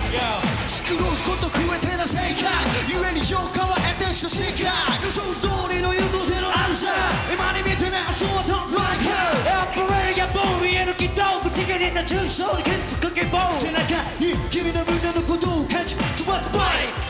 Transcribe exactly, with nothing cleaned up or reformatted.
作ること増えてな正解ゆえに評価は得てした世界予想通りの優等生のアンサー今に見てないそうは don't like her やっぱりやっぱり見えるけど不思議な重症に傷つく希望背中に君の胸のことを感じ飛ばすバイ